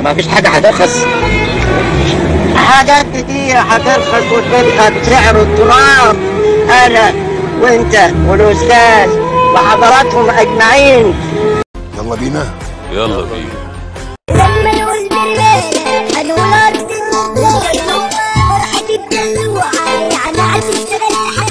ما فيش حاجه هترخص. حاجات كتير هترخص وتبقى بسعر التراب. انا وانت والاستاذ وحضراتهم اجمعين. يلا بينا. يلا بينا. لما يقول بالليل هنقول ارض فرحة الدلوعة يعني هتشتغل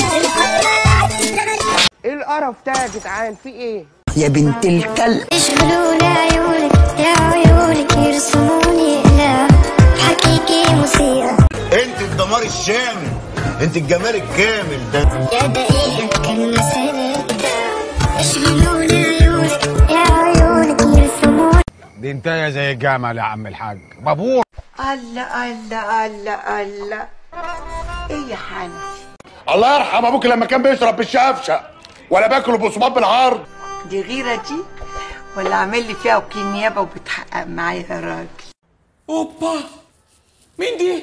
ايه القرف ده يا جدعان؟ في ايه يا بنت الكلب؟ يشغلوني عيونك يا عيونك يرسموني لا حكيكي موسيقى. انت الدمار الشامل، انت الجمال الكامل ده. يا دقيقة كان مسألة يشغلوني عيونك يا عيونك يرسموني. دي انتهي زي الجمل يا عم الحاج بابور. الله الله الله الله. ايه يا حنفي؟ الله يرحم ابوك لما كان بيشرب بالشفشه ولا باكله بصباط بالعرض. دي غيرة دي ولا عامل لي فيها وكيل نيابة وبتحقق معايا يا راجل؟ اوبا مين دي؟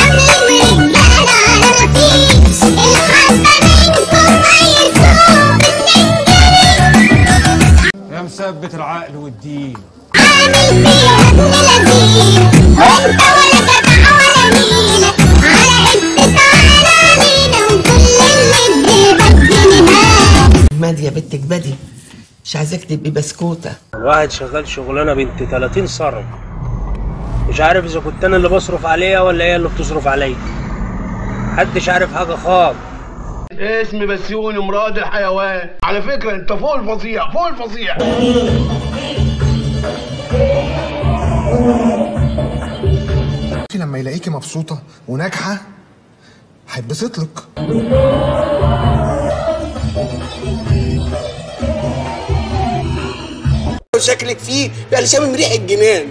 يا مثبت العقل والدين. عامل فيها ابن لذيذ وانت ولا جدع ولا ميلة على حتة علامينا وكل اللي بجيبك جنيهات. اجمدي يا بنت اجمدي، مش عايزاك تبقي بسكوته. واحد شغال شغلانه بنت 30 صرف، مش عارف اذا كنت انا اللي بصرف عليها ولا هي اللي بتصرف عليا. محدش عارف حاجه خالص. اسمي بسيوني مراد الحيوان. على فكره انت فوق الفظيع فوق الفظيع. لما يلاقيكي مبسوطه وناجحه هيتبسط لك. شكلك فيه بقى شامم ريح الجنان.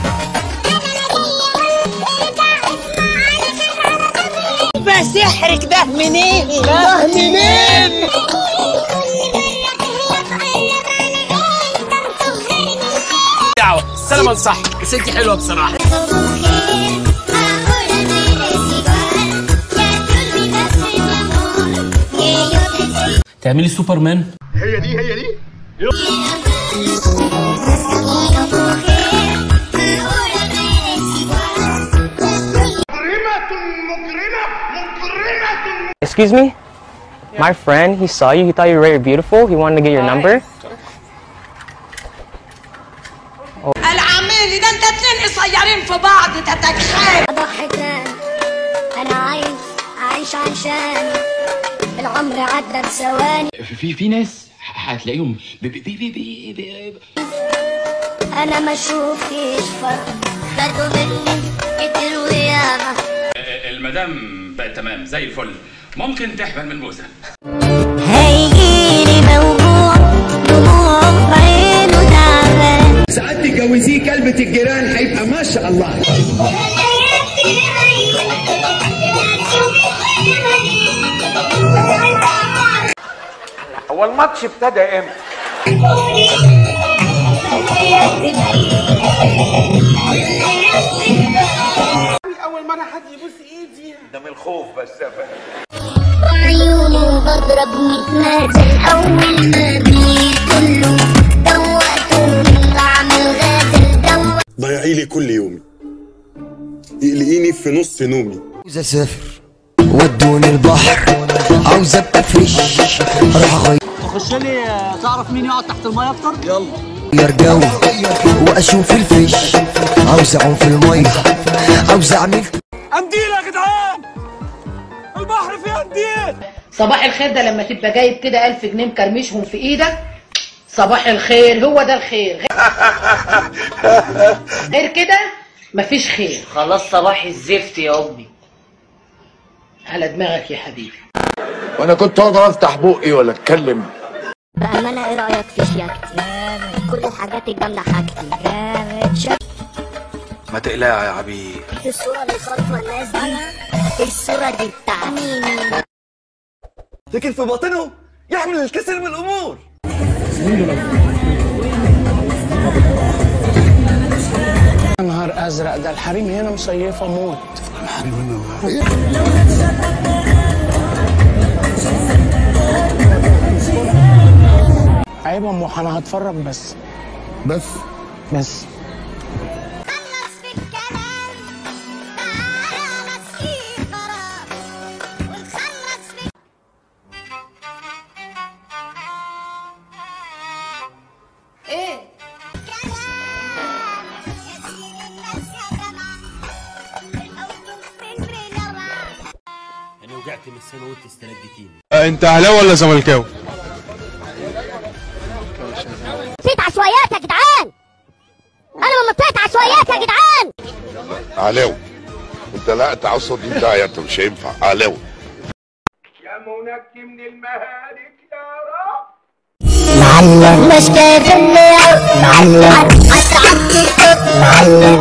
بقى سحرك ده منين؟ ده منين؟ دعوة السلامة صح بس انت حلوة بصراحة. تعملي سوبرمان؟ هي دي هي دي. Excuse me? My friend, he saw you, he thought you were very beautiful, he wanted to get your number. العميل ده انت اتنين قصيرين في بعض تتخيل. ضحكنا انا عايش عشان العمر عدى بثواني. في ناس هتلاقيهم انا ما اشوفش فرق خدوا مني كتير وياما. المدام بقت تمام زي الفل، ممكن تحمل من موزة. هيجيلي موجوع دموع في عينه تعبان. ساعات تجوزيه كلبة الجيران هيبقى ما شاء الله. هو الماتش ابتدى امتى؟ اول مرة حد يبوس ايدي ده من الخوف بس يا فندم. عيونه بضرب 100 نازل اول ما بيدخله دوقته من طعم الغازل دوق. ضيعيلي كل يومي، يقلقيني في نص نومي. عاوز اسافر ودوني البحر، عاوز ابقى فريش اروح اغير. تخش لي تعرف مين يقعد تحت الميه اكتر؟ يلا. غير جو واشوف الفيش، عاوز اعوم في الميه، عاوز اعمل قنديل يا جدعان، البحر فيه قنديل. صباح الخير ده لما تبقى جايب كده 1000 جنيه مكرمشهم في ايدك. صباح الخير، هو ده الخير. غير كده مفيش خير. خلاص صباح الزفت يا امي. على دماغك يا حبيبي. وانا كنت اقدر افتح بقي ولا اتكلم؟ بأمانة ايه رأيك في شياكتي؟ كل الحاجات الجامدة حاجتي. ما تقلقي يا عبير. الصورة اللي خالفة الناس دي الصورة دي بتاع مين؟ لكن في باطنه يحمل الكثير من الامور. يا نهار ازرق، ده الحريم هنا مصيفة موت. الحريم هنا عيب يا ام، انا هتفرج بس. بس خلص فيك تمثلي وانت استردتيني. انت اهلاوي ولا زملكاوي؟ نطيت عشوائيات يا جدعان، انا ما نطيت عشوائيات يا جدعان. اهلاوي انت، لا تعصب انت انت مش هينفع اهلاوي. يا منجي من المهالك يا رب. معلم مش كيف الليل، معلم اتعب الصوت، معلم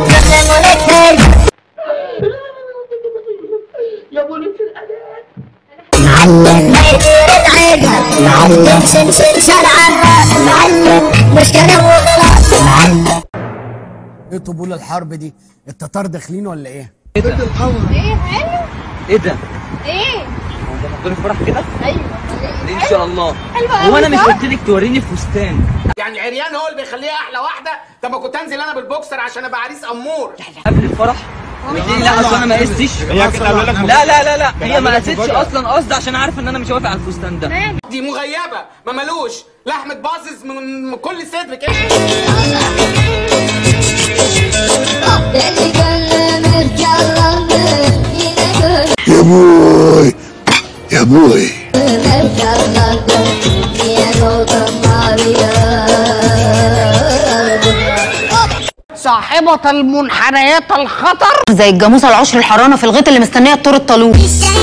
يا بوليس الألات. معلم ما يدير العيدها، معلم شنشن شرعها، معلم مش كلام وغلط، معلم. ايه طبول الحرب دي؟ التتار داخلين ولا ايه؟ ايه ده؟ ايه حلو؟ ايه ده؟ ايه؟ هو انت هتحضري الفرح كده؟ ايوه ان شاء الله. حلوه هو انا مش قلت لك توريني فستان؟ يعني عريان هو اللي بيخليها احلى واحده؟ طب ما كنت انزل انا بالبوكسر عشان ابقى عريس امور. قبل الفرح؟ لا اصل انا ما قستش. لا لا لا لا هي ما قاستش اصلا قصد عشان عارفه ان انا مش هوافق على الفستان ده. دي مغيبه ما ملوش لحمه باظظ من كل صدر كده. يا بوي يا بوي. صاحبة المنحنيات الخطر زي الجاموسة العشر الحرانة في الغيط اللي مستنية الطور الطالوت.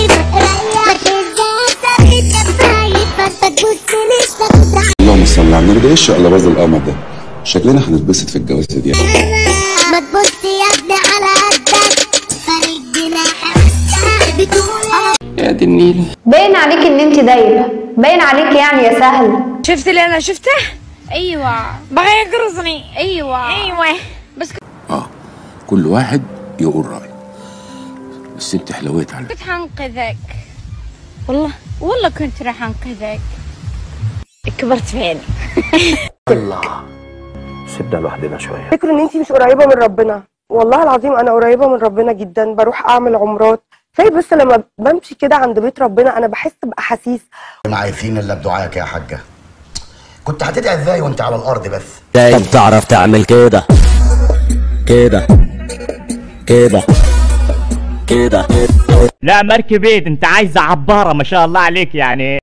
اللهم صل على النبي. ده ايه الشقلباز القمر ده؟ شكلنا هنتبسط في الجوازه دي. ما تبص يا ابني على قدك، فريق جناحك بتقول يا دي النيل. باين عليك ان انت دايبة، باين عليك يعني يا سهل. شفت اللي انا شفته؟ ايوه بغى يقرصني. ايوه بس كل واحد يقول رايه، بس انت حلويت على كنت حنقذك والله كنت راح انقذك. كبرت فين؟ الله سيبنا لوحدنا شويه. فكرة ان انتي مش قريبة من ربنا، والله العظيم انا قريبة من ربنا جدا، بروح اعمل عمرات زي بس لما بمشي كده عند بيت ربنا انا بحس باحاسيس. ما عايفين الا بدعائك يا حاجة. كنت هتدعي ازاي وانت على الارض بس؟ طب تعرف تعمل كده كده كده كده. لا مركبيت انت عايزه عباره ما شاء الله عليك يعني.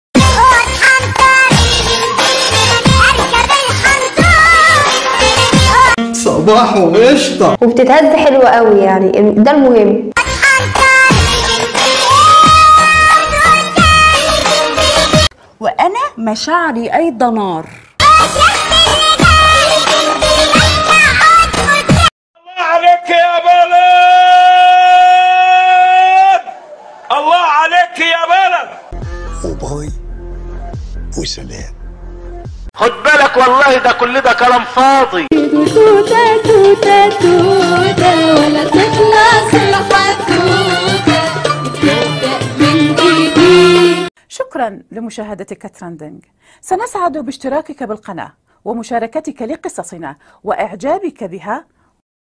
صباح وقشطة وبتتهز حلوة قوي يعني، ده المهم. وانا مشاعري ايضا نار. الله عليك يا بلد، الله عليك يا بلد. وباي وسلام. خد بالك والله ده كل ده كلام فاضي. توتة توتة توتة ولا تخلص الحدوتة تبدأ من جديد. شكرا لمشاهدتك ترندنج. سنسعد باشتراكك بالقناة ومشاركتك لقصصنا وإعجابك بها